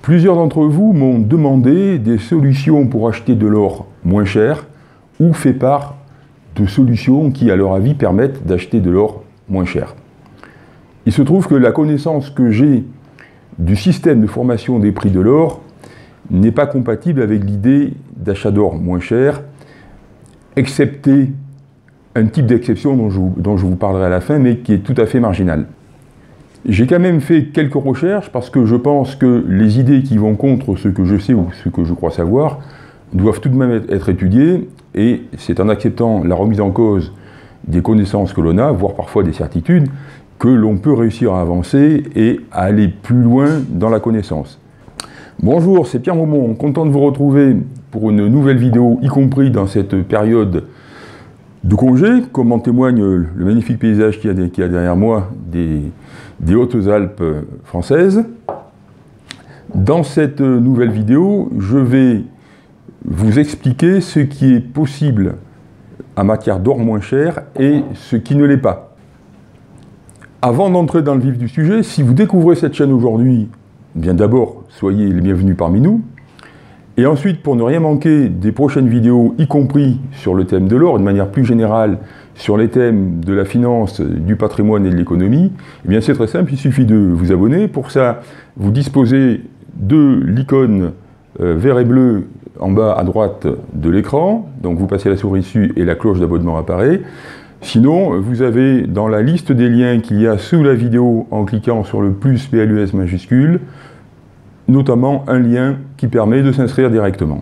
Plusieurs d'entre vous m'ont demandé des solutions pour acheter de l'or moins cher ou fait part de solutions qui, à leur avis, permettent d'acheter de l'or moins cher. Il se trouve que la connaissance que j'ai du système de formation des prix de l'or n'est pas compatible avec l'idée d'achat d'or moins cher, excepté un type d'exception dont je vous parlerai à la fin, mais qui est tout à fait marginal. J'ai quand même fait quelques recherches parce que je pense que les idées qui vont contre ce que je sais ou ce que je crois savoir doivent tout de même être étudiées, et c'est en acceptant la remise en cause des connaissances que l'on a, voire parfois des certitudes, que l'on peut réussir à avancer et à aller plus loin dans la connaissance. Bonjour, c'est Pierre Maumont, content de vous retrouver pour une nouvelle vidéo, y compris dans cette période de congé, comme en témoigne le magnifique paysage qu'il y a derrière moi des Hautes-Alpes françaises. Dans cette nouvelle vidéo, je vais vous expliquer ce qui est possible en matière d'or moins cher et ce qui ne l'est pas. Avant d'entrer dans le vif du sujet, si vous découvrez cette chaîne aujourd'hui, bien d'abord, soyez les bienvenus parmi nous. Et ensuite, pour ne rien manquer des prochaines vidéos, y compris sur le thème de l'or, de manière plus générale, sur les thèmes de la finance, du patrimoine et de l'économie, eh bien c'est très simple, il suffit de vous abonner. Pour ça, vous disposez de l'icône vert et bleu en bas à droite de l'écran, donc vous passez la souris dessus et la cloche d'abonnement apparaît. Sinon, vous avez dans la liste des liens qu'il y a sous la vidéo, en cliquant sur le plus PLUS majuscule, notamment un lien qui permet de s'inscrire directement.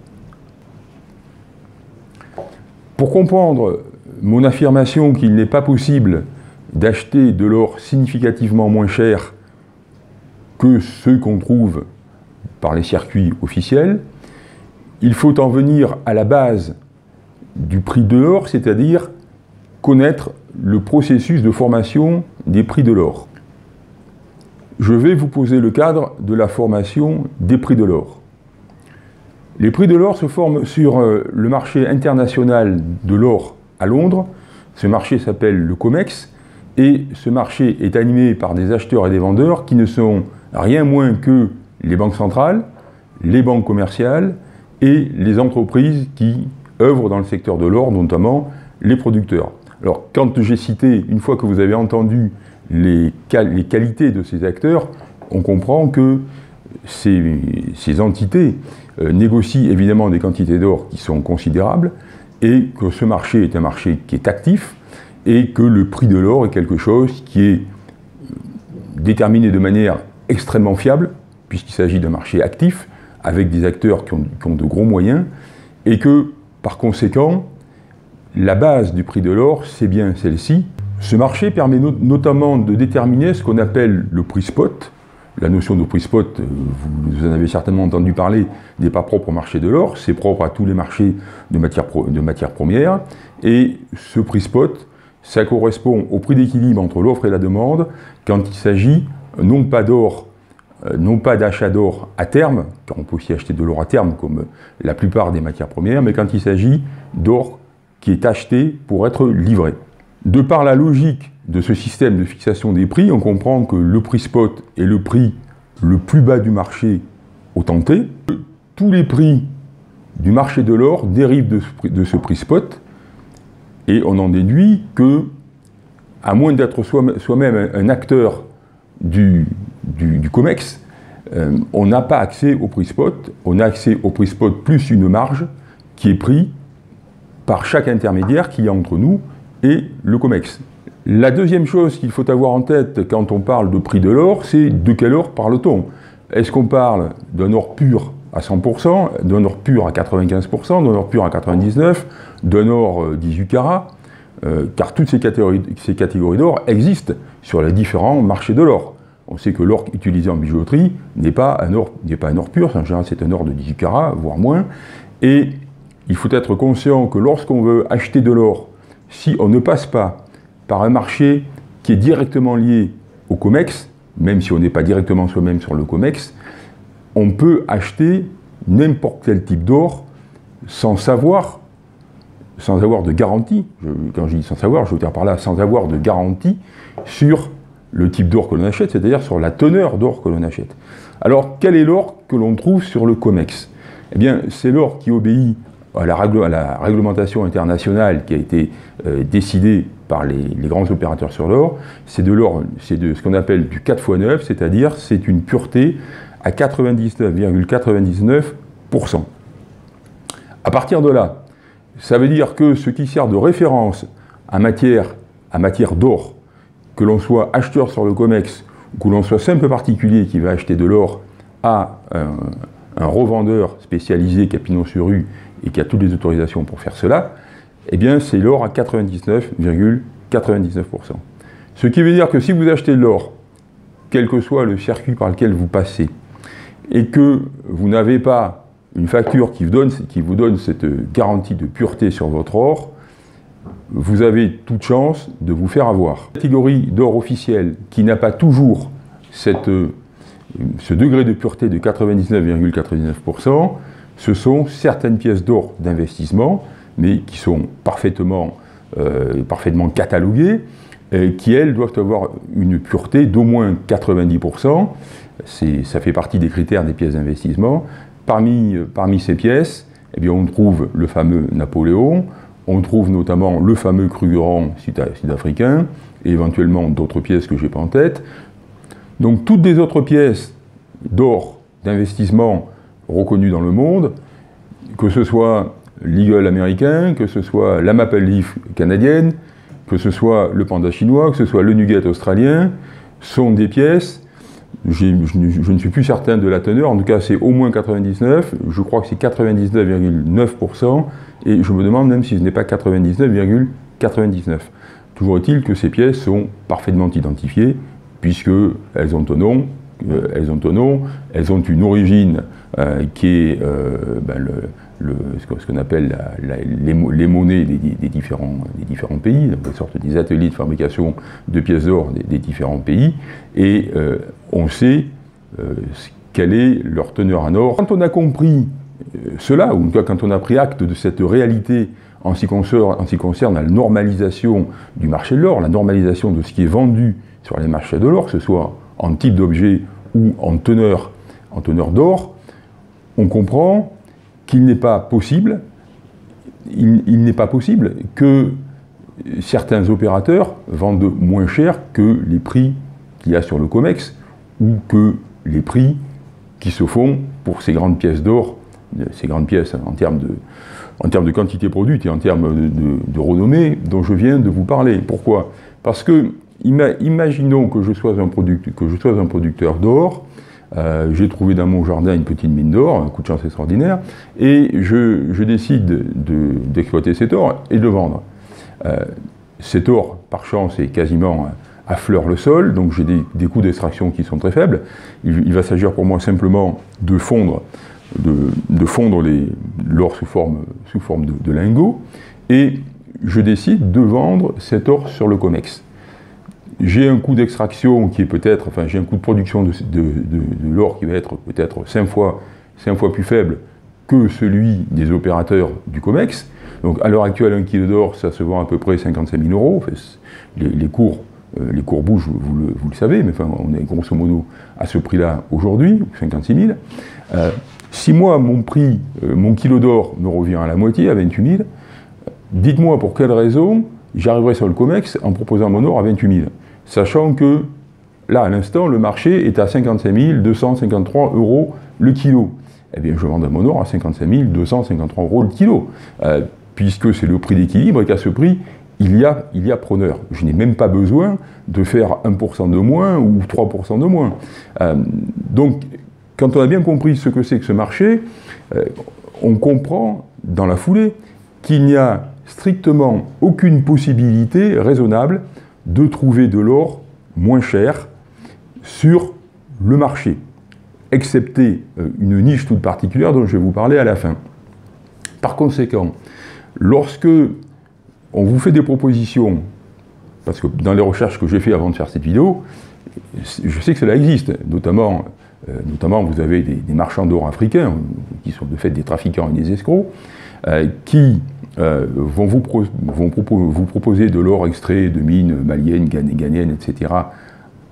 Pour comprendre mon affirmation qu'il n'est pas possible d'acheter de l'or significativement moins cher que ceux qu'on trouve par les circuits officiels, il faut en venir à la base du prix de l'or, c'est-à-dire connaître le processus de formation des prix de l'or. Je vais vous poser le cadre de la formation des prix de l'or. Les prix de l'or se forment sur le marché international de l'or à Londres. Ce marché s'appelle le COMEX et ce marché est animé par des acheteurs et des vendeurs qui ne sont rien moins que les banques centrales, les banques commerciales et les entreprises qui œuvrent dans le secteur de l'or, notamment les producteurs. Alors, quand j'ai cité, une fois que vous avez entendu les qualités de ces acteurs, on comprend que ces entités négocient évidemment des quantités d'or qui sont considérables et que ce marché est un marché qui est actif et que le prix de l'or est quelque chose qui est déterminé de manière extrêmement fiable, puisqu'il s'agit d'un marché actif avec des acteurs qui ont de gros moyens, et que, par conséquent, la base du prix de l'or, c'est bien celle-ci. Ce marché permet notamment de déterminer ce qu'on appelle le prix spot. La notion de prix spot, vous en avez certainement entendu parler, n'est pas propre au marché de l'or, c'est propre à tous les marchés de matières premières. Et ce prix spot, ça correspond au prix d'équilibre entre l'offre et la demande quand il s'agit non pas d'or, non pas d'achat d'or à terme, car on peut aussi acheter de l'or à terme comme la plupart des matières premières, mais quand il s'agit d'or qui est acheté pour être livré. De par la logique de ce système de fixation des prix, on comprend que le prix spot est le prix le plus bas du marché au tenté. Tous les prix du marché de l'or dérivent de ce prix spot, et on en déduit que, à moins d'être soi-même un acteur du COMEX, on n'a pas accès au prix spot, on a accès au prix spot plus une marge qui est prise par chaque intermédiaire qu'il y a entre nous et le COMEX. La deuxième chose qu'il faut avoir en tête quand on parle de prix de l'or, c'est de quel or parle-t-on? Est-ce qu'on parle d'un or pur à 100%, d'un or pur à 95%, d'un or pur à 99%, d'un or 18 carats, car toutes ces catégories d'or existent sur les différents marchés de l'or. On sait que l'or utilisé en bijouterie n'est pas un or pur, en général c'est un or de 18 carats, voire moins, et il faut être conscient que lorsqu'on veut acheter de l'or, si on ne passe pas par un marché qui est directement lié au COMEX, même si on n'est pas directement soi-même sur le COMEX, on peut acheter n'importe quel type d'or sans avoir de garantie. Quand je dis sans savoir, je veux dire par là sans avoir de garantie sur le type d'or que l'on achète, c'est-à-dire sur la teneur d'or que l'on achète. Alors, quel est l'or que l'on trouve sur le COMEX? Eh bien, c'est l'or qui obéit à la réglementation internationale qui a été décidée par les grands opérateurs sur l'or. C'est de l'or, c'est de ce qu'on appelle du 4x9, c'est-à-dire c'est une pureté à 99,99%. À partir de là, ça veut dire que ce qui sert de référence en matière d'or, que l'on soit acheteur sur le COMEX ou que l'on soit simple particulier qui va acheter de l'or à un revendeur spécialisé qui a pignon sur rue et qui a toutes les autorisations pour faire cela, eh bien c'est l'or à 99,99%. Ce qui veut dire que si vous achetez de l'or, quel que soit le circuit par lequel vous passez, et que vous n'avez pas une facture qui vous donne cette garantie de pureté sur votre or, vous avez toute chance de vous faire avoir. La catégorie d'or officiel qui n'a pas toujours ce degré de pureté de 99,99%, ce sont certaines pièces d'or d'investissement, mais qui sont parfaitement cataloguées, qui elles doivent avoir une pureté d'au moins 90%. Ça fait partie des critères des pièces d'investissement. Parmi ces pièces, eh bien, on trouve le fameux Napoléon, on trouve notamment le fameux Krugerrand sud-africain, et éventuellement d'autres pièces que je n'ai pas en tête. Donc toutes les autres pièces d'or d'investissement reconnues dans le monde, que ce soit l'Eagle américain, que ce soit la Maple Leaf canadienne, que ce soit le panda chinois, que ce soit le Nugget australien, sont des pièces, je ne suis plus certain de la teneur, en tout cas c'est au moins 99, je crois que c'est 99,9%, et je me demande même si ce n'est pas 99,99. Toujours est-il que ces pièces sont parfaitement identifiées, puisqu'elles ont un nom, elles ont une origine qui est ce qu'on appelle les monnaies des différents pays, donc, une sorte des ateliers de fabrication de pièces d'or des différents pays, et on sait quelle est leur teneur en or. Quand on a compris cela, ou en tout cas quand on a pris acte de cette réalité en ce qui concerne la normalisation du marché de l'or, la normalisation de ce qui est vendu sur les marchés de l'or, que ce soit en type d'objet ou en teneur d'or, on comprend qu'il n'est pas possible, que certains opérateurs vendent moins cher que les prix qu'il y a sur le COMEX ou que les prix qui se font pour ces grandes pièces d'or, ces grandes pièces en termes de quantité produite et en termes de renommée dont je viens de vous parler. Pourquoi? Parce que, imaginons que je sois un producteur d'or, j'ai trouvé dans mon jardin une petite mine d'or, un coup de chance extraordinaire, et je décide d'exploiter cet or et de le vendre. Cet or, par chance, est quasiment à fleur le sol, donc j'ai des coûts d'extraction qui sont très faibles. Il va s'agir pour moi simplement de fondre l'or sous forme de lingots, et je décide de vendre cet or sur le COMEX. J'ai un coût d'extraction qui est peut-être, enfin j'ai un coût de production de l'or qui va être peut-être 5 fois plus faible que celui des opérateurs du COMEX. Donc à l'heure actuelle, un kilo d'or, ça se vend à peu près 55 000 €. Enfin, les cours bougent, vous le savez, mais enfin, on est grosso modo à ce prix-là aujourd'hui, 56 000. Si moi, mon kilo d'or me revient à la moitié, à 28 000, dites-moi pour quelle raison j'arriverai sur le COMEX en proposant mon or à 28 000, sachant que, là, à l'instant, le marché est à 55 253 € le kilo. Eh bien, je vendrai mon or à 55 253 € le kilo, puisque c'est le prix d'équilibre et qu'à ce prix, il y a preneur. Je n'ai même pas besoin de faire 1% de moins ou 3% de moins. Donc, quand on a bien compris ce que c'est que ce marché, on comprend dans la foulée qu'il n'y a strictement aucune possibilité raisonnable de trouver de l'or moins cher sur le marché, excepté une niche toute particulière dont je vais vous parler à la fin. Par conséquent, lorsque on vous fait des propositions, parce que dans les recherches que j'ai fait avant de faire cette vidéo, je sais que cela existe, notamment vous avez des marchands d'or africains, qui sont de fait des trafiquants et des escrocs, qui vont vous proposer de l'or extrait de mines maliennes, ghanéennes, etc.,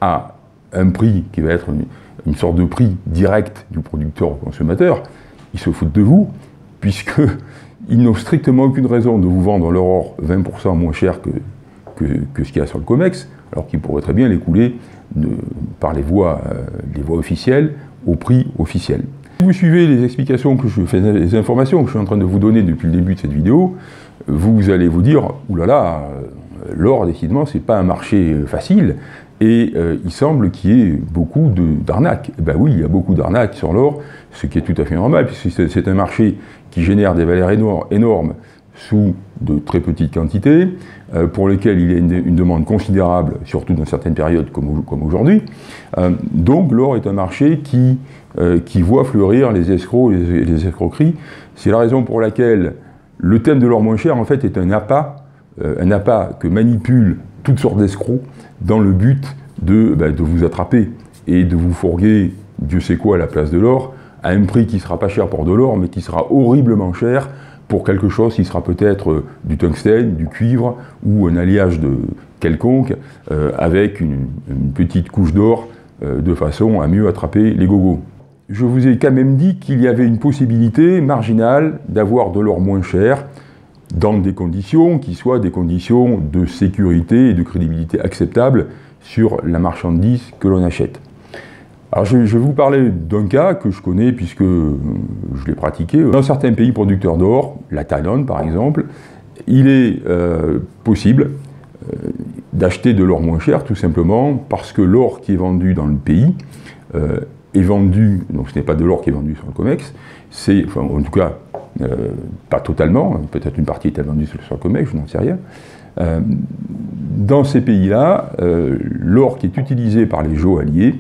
à un prix qui va être une sorte de prix direct du producteur au consommateur, ils se foutent de vous, puisqu'ils n'ont strictement aucune raison de vous vendre leur or 20% moins cher que ce qu'il y a sur le COMEX, alors qu'ils pourraient très bien l'écouler par les voies officielles au prix officiel. Si vous suivez les explications que je fais, les informations que je suis en train de vous donner depuis le début de cette vidéo, vous allez vous dire, oulala, l'or, décidément, c'est pas un marché facile, et il semble qu'il y ait beaucoup d'arnaques. Ben oui, il y a beaucoup d'arnaques sur l'or, ce qui est tout à fait normal, puisque c'est un marché qui génère des valeurs énormes sous de très petites quantités, pour lesquelles il y a une demande considérable, surtout dans certaines périodes comme aujourd'hui. Donc l'or est un marché qui voit fleurir les escrocs et les escroqueries. C'est la raison pour laquelle le thème de l'or moins cher, en fait, est un appât que manipulent toutes sortes d'escrocs dans le but de vous attraper et de vous fourguer Dieu sait quoi à la place de l'or, à un prix qui ne sera pas cher pour de l'or, mais qui sera horriblement cher pour quelque chose qui sera peut-être du tungstène, du cuivre, ou un alliage quelconque, avec une petite couche d'or, de façon à mieux attraper les gogos. Je vous ai quand même dit qu'il y avait une possibilité marginale d'avoir de l'or moins cher, dans des conditions qui soient des conditions de sécurité et de crédibilité acceptables sur la marchandise que l'on achète. Alors je vais vous parler d'un cas que je connais puisque je l'ai pratiqué. Dans certains pays producteurs d'or, la Thaïlande par exemple, il est possible d'acheter de l'or moins cher tout simplement parce que l'or qui est vendu dans le pays est vendu, donc ce n'est pas de l'or qui est vendu sur le COMEX, c'est, enfin en tout cas, pas totalement, peut-être une partie est vendue sur le COMEX, je n'en sais rien. Dans ces pays-là, l'or qui est utilisé par les joailliers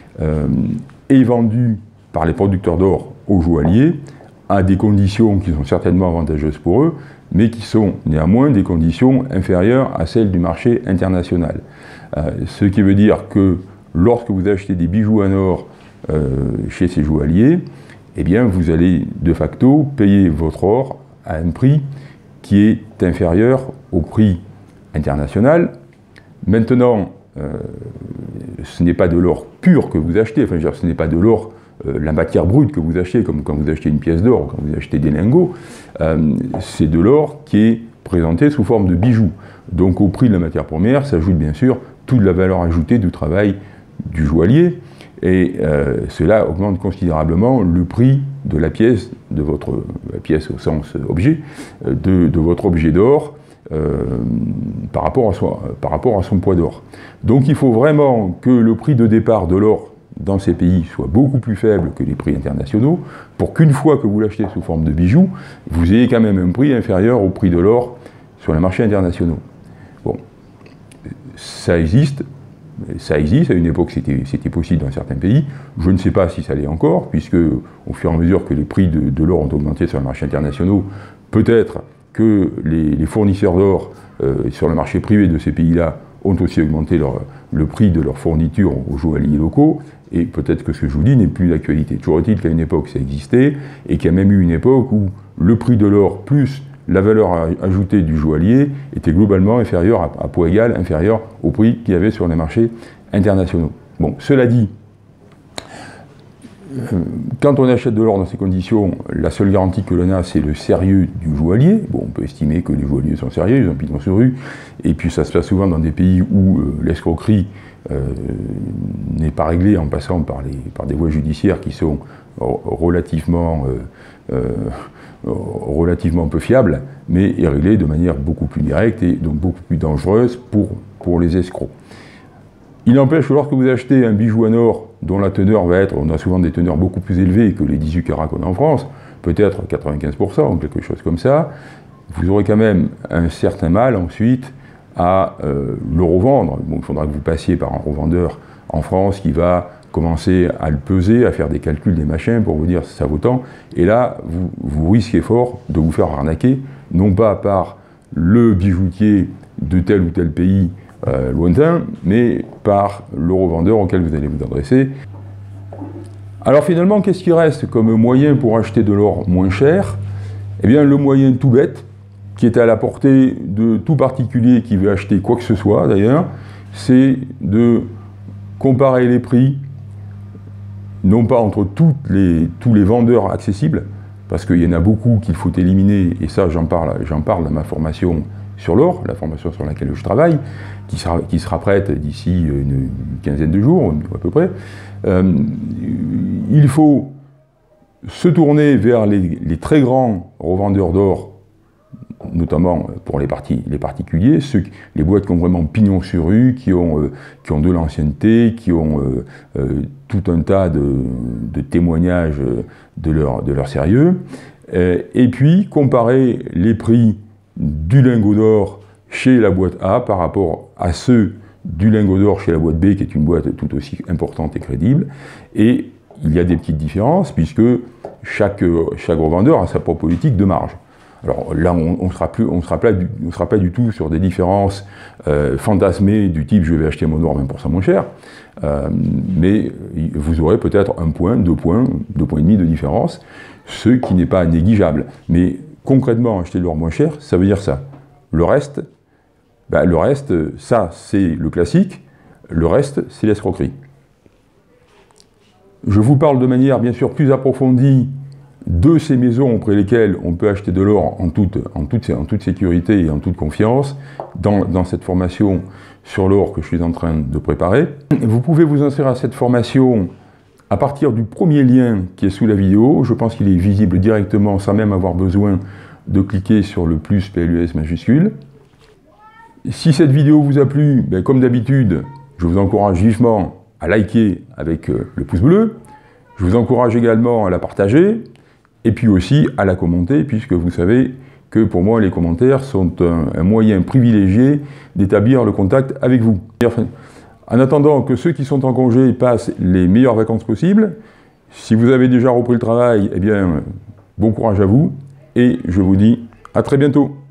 est vendu par les producteurs d'or aux joailliers à des conditions qui sont certainement avantageuses pour eux, mais qui sont néanmoins des conditions inférieures à celles du marché international. Ce qui veut dire que lorsque vous achetez des bijoux en or chez ces joailliers, eh bien vous allez de facto payer votre or à un prix qui est inférieur au prix international. Maintenant, ce n'est pas de l'or pur que vous achetez, enfin, ce n'est pas de l'or, la matière brute que vous achetez, comme quand vous achetez une pièce d'or, quand vous achetez des lingots, c'est de l'or qui est présenté sous forme de bijoux. Donc au prix de la matière première s'ajoute bien sûr toute la valeur ajoutée du travail du joaillier, et cela augmente considérablement le prix de la pièce, la pièce au sens objet, de votre objet d'or, par rapport à son poids d'or. Donc il faut vraiment que le prix de départ de l'or dans ces pays soit beaucoup plus faible que les prix internationaux, pour qu'une fois que vous l'achetez sous forme de bijoux, vous ayez quand même un prix inférieur au prix de l'or sur les marchés internationaux. Bon, ça existe, à une époque c'était possible dans certains pays, je ne sais pas si ça l'est encore, puisque au fur et à mesure que les prix de l'or ont augmenté sur les marchés internationaux, peut-être que les fournisseurs d'or sur le marché privé de ces pays-là ont aussi augmenté le prix de leurs fournitures aux joailliers locaux, et peut-être que ce que je vous dis n'est plus d'actualité. Toujours est-il qu'à une époque ça existait, et qu'il y a même eu une époque où le prix de l'or plus la valeur ajoutée du joaillier était globalement inférieure, à poids égal, inférieur au prix qu'il y avait sur les marchés internationaux. Bon, cela dit, quand on achète de l'or dans ces conditions, la seule garantie que l'on a, c'est le sérieux du joaillier. Bon, on peut estimer que les joailliers sont sérieux, ils ont pignon sur rue, et puis ça se passe souvent dans des pays où l'escroquerie n'est pas réglée en passant par des voies judiciaires qui sont relativement peu fiables, mais est réglée de manière beaucoup plus directe et donc beaucoup plus dangereuse pour les escrocs. Il n'empêche que lorsque vous achetez un bijou en or dont la teneur va être, on a souvent des teneurs beaucoup plus élevées que les 18 carats qu'on a en France, peut-être 95% ou quelque chose comme ça, vous aurez quand même un certain mal ensuite à le revendre. Bon, il faudra que vous passiez par un revendeur en France qui va commencer à le peser, à faire des calculs, des machins pour vous dire si ça vaut tant, et là vous risquez fort de vous faire arnaquer, non pas par le bijoutier de tel ou tel pays lointain, mais par le revendeur auquel vous allez vous adresser. Alors finalement, qu'est-ce qui reste comme moyen pour acheter de l'or moins cher? Eh bien le moyen tout bête, qui est à la portée de tout particulier qui veut acheter quoi que ce soit d'ailleurs, c'est de comparer les prix, non pas entre tous les vendeurs accessibles, parce qu'il y en a beaucoup qu'il faut éliminer, et ça j'en parle dans ma formation sur l'or, la formation sur laquelle je travaille, qui sera prête d'ici une quinzaine de jours, à peu près. Il faut se tourner vers les très grands revendeurs d'or, notamment pour les particuliers, les boîtes qui ont vraiment pignon sur rue, qui ont de l'ancienneté, qui ont tout un tas de témoignages de leur sérieux, et puis comparer les prix du lingot d'or chez la boîte A par rapport à ceux du lingot d'or chez la boîte B, qui est une boîte tout aussi importante et crédible, et il y a des petites différences, puisque chaque revendeur a sa propre politique de marge. Alors là, on ne sera pas du tout sur des différences fantasmées du type « je vais acheter mon or 20% moins cher », mais vous aurez peut-être 1 point, 2 points, 2 points et demi de différence, ce qui n'est pas négligeable. Mais concrètement, acheter de l'or moins cher, ça veut dire ça. Le reste, ça c'est le classique, le reste c'est l'escroquerie. Je vous parle de manière bien sûr plus approfondie de ces maisons auprès lesquelles on peut acheter de l'or en toute sécurité et en toute confiance dans cette formation sur l'or que je suis en train de préparer. Vous pouvez vous inscrire à cette formation à partir du premier lien qui est sous la vidéo. Je pense qu'il est visible directement sans même avoir besoin de cliquer sur le plus PLUS majuscule. Si cette vidéo vous a plu, comme d'habitude, je vous encourage vivement à liker avec le pouce bleu. Je vous encourage également à la partager et puis aussi à la commenter, puisque vous savez que pour moi les commentaires sont un moyen privilégié d'établir le contact avec vous. En attendant que ceux qui sont en congé passent les meilleures vacances possibles, si vous avez déjà repris le travail, eh bien bon courage à vous et je vous dis à très bientôt.